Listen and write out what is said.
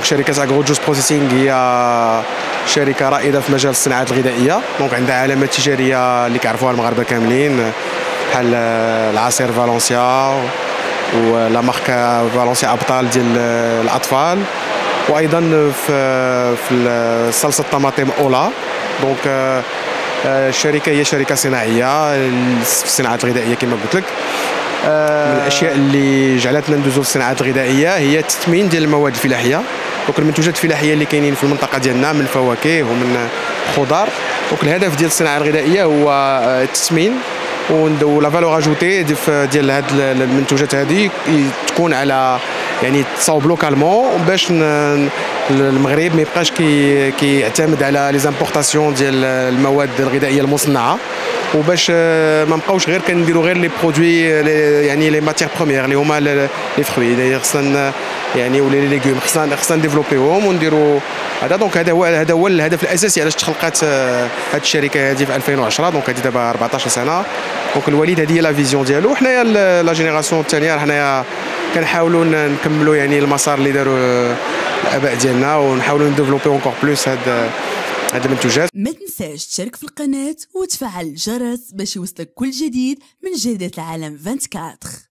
شركه اغرو جوز بروسيسينغ هي شركه رائده في مجال الصناعات الغذائيه. دونك عندها علامات تجاريه اللي كيعرفوها المغاربه كاملين، بحال العصير فالنسيا ولا مارك فالنسيا ابطال ديال الاطفال، وايضا في صلصه الطماطم اولا. دونك الشركه هي شركه صناعيه في الصناعات الغذائيه كما قلت لك. من الاشياء اللي جعلتنا ندوزو للصناعات الغذائيه هي التثمين ديال المواد الفلاحيه. دونك المنتوجات الفلاحيه اللي كاينين في المنطقه ديالنا من الفواكه ومن الخضار. دونك الهدف ديال الصناعه الغذائيه هو التثمين ولا فالور اجوتي ديال هاد المنتوجات هذه تكون على يعني تصاوب لوكالمون، باش المغرب ما يبقاش كيعتمد على لي زامبورطاسيون ديال المواد الغذائيه المصنعه، وباش ما نبقاوش غير كنديروا غير لي برودوي يعني لي ماتيير بروميير اللي هما لي فروي. خصنا يعني ولا لي ليغوم خصنا نديفلوبيهم ونديروا هذا. دونك هذا هو الهدف الاساسي علاش تخلقات هذه الشركه هذه في 2010. دونك هذه دابا 14 سنه. دونك الوليد هذه هي لا فيزيون ديالو. حنايا لا جينيراسيون الثانيه حنايا كنحاولوا نكملوا يعني المسار اللي داروا الاباء ديالنا، ونحاولوا نديفلوبيو اونكور بلوس هاد المنتوجات. ما تنساش تشارك في القناه وتفعل الجرس باش يوصلك كل جديد من جريدة العالم 24.